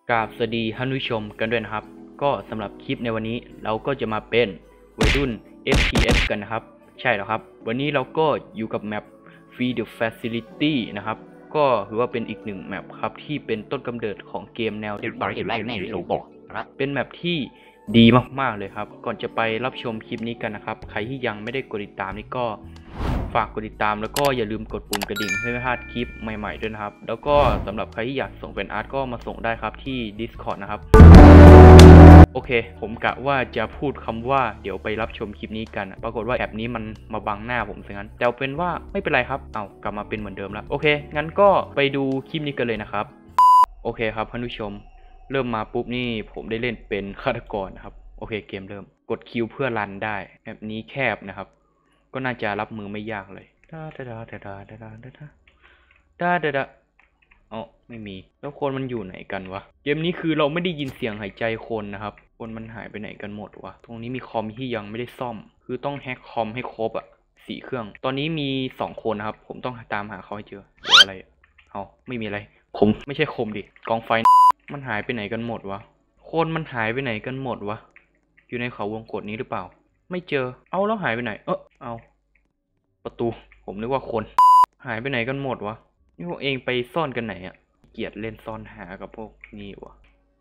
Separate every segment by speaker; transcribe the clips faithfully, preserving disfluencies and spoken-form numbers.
Speaker 1: กราบสวัสดีท่านผู้ชมกันด้วยนะครับก็สำหรับคลิปในวันนี้เราก็จะมาเป็นวัยรุ่น เอฟ พี เอส กันนะครับใช่แล้วครับวันนี้เราก็อยู่กับแมป Free the Facility นะครับก็ถือว่าเป็นอีกหนึ่งแมปครับที่เป็นต้นกำเนิดของเกมแนวเป็นแมปที่ดีมากๆเลยครับก่อนจะไปรับชมคลิปนี้กันนะครับใครที่ยังไม่ได้กดติดตามนี่ก็ฝากกดติดตามแล้วก็อย่าลืมกดปุ่มกระดิ่งเพื่อไม่พลาดคลิปใหม่ๆด้วยนะครับแล้วก็สำหรับใครที่อยากส่งเป็นอาร์ตก็มาส่งได้ครับที่ Discord นะครับโอเคผมกะว่าจะพูดคำว่าเดี๋ยวไปรับชมคลิปนี้กันปรากฏว่าแอปนี้มันมาบังหน้าผมซะงั้นแต่เป็นว่าไม่เป็นไรครับเอากลับมาเป็นเหมือนเดิมแล้วโอเคงั้นก็ไปดูคลิปนี้กันเลยนะครับโอเคครับท่านผู้ชมเริ่มมาปุ๊บนี่ผมได้เล่นเป็นฆาตกรนะครับโอเคเกมเริ่มกดคิวเพื่อรันได้แบบนี้แคบนะครับก็น่าจะรับมือไม่ยากเลยดาดาดาดาดาดาดาดาดาดาดาดาอ๋อไม่มีแล้วคนมันอยู่ไหนกันวะเกมนี้คือเราไม่ได้ยินเสียงหายใจคนนะครับคนมันหายไปไหนกันหมดวะตรงนี้มีคอมที่ยังไม่ได้ซ่อมคือต้องแฮกคอมให้ครบอะสี่เครื่องตอนนี้มีสองคนนะครับผมต้องตามหาเขาให้เจอเจออะไรเอาไม่มีอะไรคมไม่ใช่คมดิกองไฟมันหายไปไหนกันหมดวะคนมันหายไปไหนกันหมดวะอยู่ในเขาวงกตนี้หรือเปล่าไม่เจอเอาแล้วหายไปไหนเออเอาประตูผมนึกว่าคนหายไปไหนกันหมดวะนี่พวกเองไปซ่อนกันไหนอะเกลียดเล่นซ่อนหากับพวกนี้วะ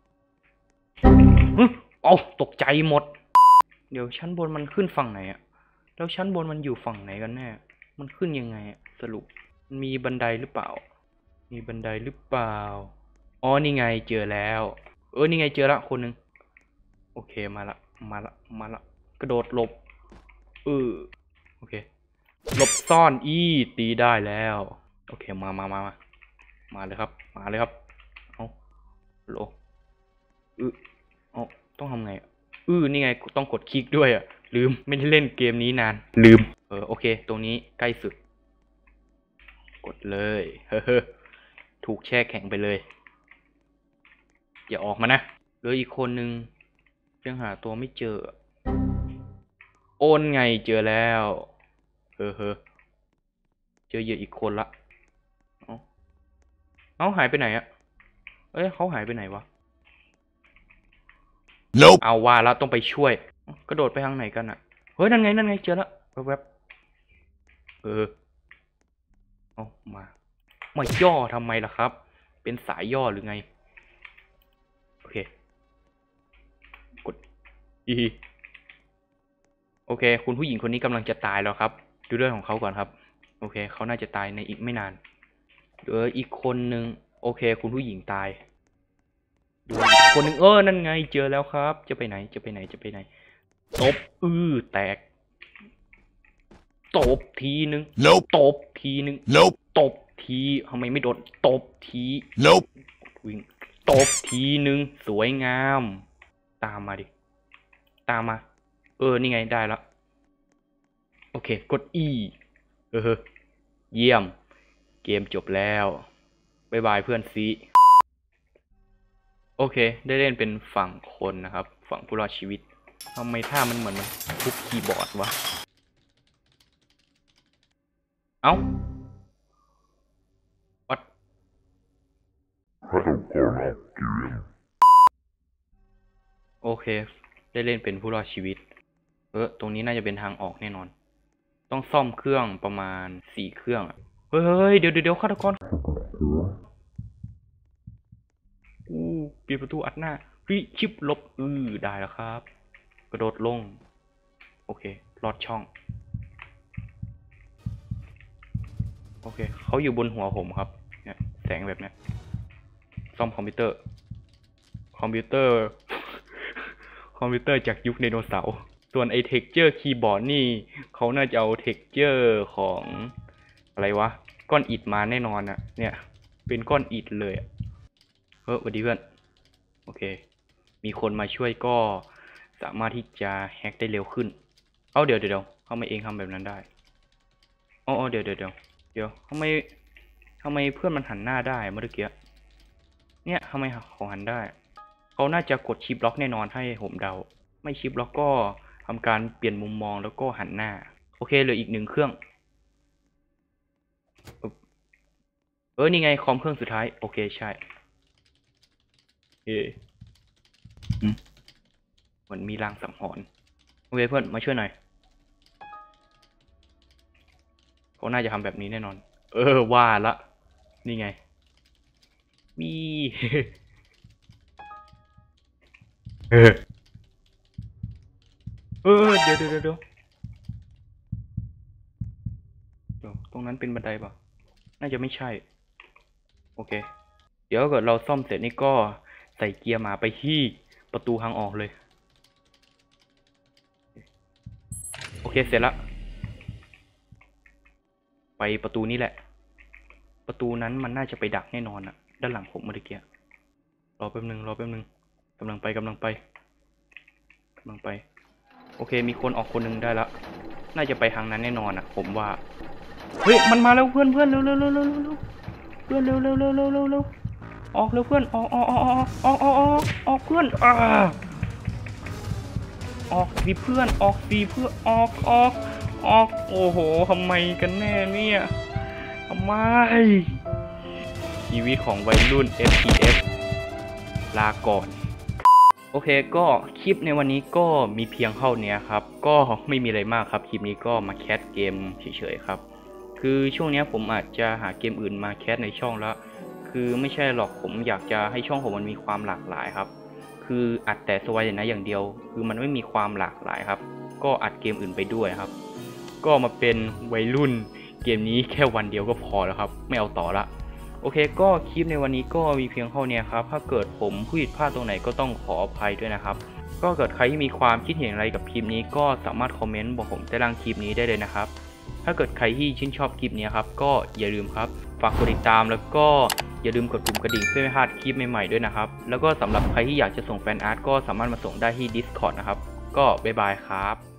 Speaker 1: เอาตกใจหมดเดี๋ยวชั้นบนมันขึ้นฝั่งไหนอะแล้วชั้นบนมันอยู่ฝั่งไหนกันแน่มันขึ้นยังไงอะสรุปมีบันไดหรือเปล่ามีบันไดหรือเปล่าอ๋อนี่ไงเจอแล้วเออนี่ไงเจอละคนหนึ่งโอเคมาละมาละมาละกระโดดหลบเออโอเคหลบซ่อนอีตีได้แล้วโอเคมามามามามาเลยครับมาเลยครับเอาโลอือเอาต้องทำไงอือนี่ไงต้องกดคลิกด้วยอ่ะลืมไม่ได้เล่นเกมนี้นานลืมเออโอเคตรงนี้ใกล้สุดกดเลยเฮ้อถูกแช่แข็งไปเลยอย่าออกมานะเหลืออีกคนนึงยังหาตัวไม่เจอโอนไงเจอแล้วเฮ้อเฮ้อเจอเหยื่ออีกคนละเอาเอาหายไปไหนอะเอ้ยเขาหายไปไหนวะ nope. เอาว่าแล้วต้องไปช่วยกระโดดไปทางไหนกันอะเฮ้ยนั่นไงนั่นไงเจอแล้วแวบๆเออเอามามาย่อทำไมล่ะครับเป็นสายย่อหรือไงโอเคกดอีโอเคคุณผู้หญิงคนนี้กำลังจะตายแล้วครับดูเรื่องของเขาก่อนครับโอเคเขาน่าจะตายในอีกไม่นานเหลืออีกคนนึงโอเคคุณผู้หญิงตายดูคนหนึ่งเออนั่นไงเจอแล้วครับจะไปไหนจะไปไหนจะไปไหนตบอือแตกตบทีนึง nope. ตบทีนึง nope. ตบทีทำไมไม่โดนตบที nope. วิ่งตบทีนึงสวยงามตามมาดิตามมาเออนี่ไงได้แล้วโอเคกด E เออเยี่ยมเกมจบแล้วบ๊ายบายเพื่อนซีโอเคได้เล่นเป็นฝั่งคนนะครับฝั่งผู้รอดชีวิตทำไมท่ามันเหมือนมันทุบคีย์บอร์ดวะเอ้าวัดโอเคได้เล่นเป็นผู้รอดชีวิตเออตรงนี้น่าจะเป็นทางออกแน่นอนต้องซ่อมเครื่องประมาณสี่เครื่องเฮ้ยเดี๋ยวเดี๋ยวฆาตกรอู้ปิดประตูอัดหน้าพี่ชิปลบอือได้แล้วครับกระโดดลงโอเคลอดช่องโอเคเขาอยู่บนหัวผมครับเนี่ยแสงแบบเนี้ยซ่อมคอมพิวเตอร์คอมพิวเตอร์คอมพิวเตอร์จากยุคไดโนเสาร์ส่วนไอเท็กเจอร์คีย์บอร์ดนี่เขาน่าจะเอาเท็กเจอร์ของอะไรวะก้อนอิฐมาแน่นอนอะเนี่ยเป็นก้อนอิฐเลยเฮ้ยสวัสดีเพื่อนโอเคมีคนมาช่วยก็สามารถที่จะแฮกได้เร็วขึ้นเอาเดี๋ยวเดี๋ยวเขาไม่เองทำแบบนั้นได้อ๋อเดี๋ยวเดี๋ยวเดี๋ยวเดี๋ยวทำไมทำไมเพื่อนมันหันหน้าได้เมื่อกี้เนี่ยทำไมเขาหันได้เขาน่าจะกดชิปล็อกแน่นอนให้ผมเดาไม่ชิปล็อกก็ทำการเปลี่ยนมุมมองแล้วก็หันหน้าโอเคเหลืออีกหนึ่งเครื่องเออนี่ไงคอมเครื่องสุดท้ายโอเคใช่เฮ้เหมือนมีรางสังหรณ์โอเคเพื่อนมาช่วยหน่อยเขาน่าจะทำแบบนี้แน่นอนเออว่าละนี่ไงมี เออเออเดี๋ยวเดี๋ยวเดี๋ยวเดี๋ยวตรงนั้นเป็นบันไดป่ะน่าจะไม่ใช่โอเคเดี๋ยวเกิดเราซ่อมเสร็จนี่ก็ใส่เกียร์หมาไปที่ประตูทางออกเลยโอเคเสร็จละไปประตูนี้แหละประตูนั้นมันน่าจะไปดักแน่นอนอะด้านหลังผมเมื่อกี้รอแป๊บนึงรอแป๊บนึงกำลังไปกำลังไปกำลังไปโอเคมีคนออกคนหนึ่งได้ละน่าจะไปทางนั้นแน่นอนอะผมว่าเฮ้ยมันมาแล้วเพื่อนเพื่อนเร็วเร็วเร็วเร็วเร็วเพื่อนเร็วเร็วเร็วเร็วเร็วเร็วออกเร็วเพื่อนออกออกออกออกออกออกออกออกเพื่อนอ่าออกสิเพื่อนออกสิเพื่อนออกออกออกโอ้โหทำไมกันแน่เนี่ยทำไมชีวิตของวัยรุ่น เอฟ พี เอส ลาก่อนโอเคก็คลิปในวันนี้ก็มีเพียงเท่านี้ครับก็ไม่มีอะไรมากครับคลิปนี้ก็มาแคสเกมเฉยๆครับคือช่วงนี้ผมอาจจะหาเกมอื่นมาแคสในช่องแล้วคือไม่ใช่หรอกผมอยากจะให้ช่องผมมันมีความหลากหลายครับคืออัดแต่สวายนะอย่างเดียวคือมันไม่มีความหลากหลายครับก็อัดเกมอื่นไปด้วยครับก็มาเป็นวัยรุ่นเกมนี้แค่วันเดียวก็พอแล้วครับไม่เอาต่อละโอเคก็คลิปในวันนี้ก็มีเพียงเท่านี้ครับถ้าเกิดผมพูดผิดพลาดตรงไหนก็ต้องขออภัยด้วยนะครับก็เกิดใครที่มีความคิดเห็นอะไรกับคลิปนี้ก็สามารถคอมเมนต์บอกผมใต้ล่างคลิปนี้ได้เลยนะครับถ้าเกิดใครที่ชื่นชอบคลิปนี้ครับก็อย่าลืมครับฝากกดติดตามแล้วก็อย่าลืมกดปุ่มกระดิ่งเพื่อไม่พลาดคลิปใหม่ๆด้วยนะครับแล้วก็สำหรับใครที่อยากจะส่งแฟนอาร์ตก็สามารถมาส่งได้ที่ Discord นะครับก็บ๊ายบายครับ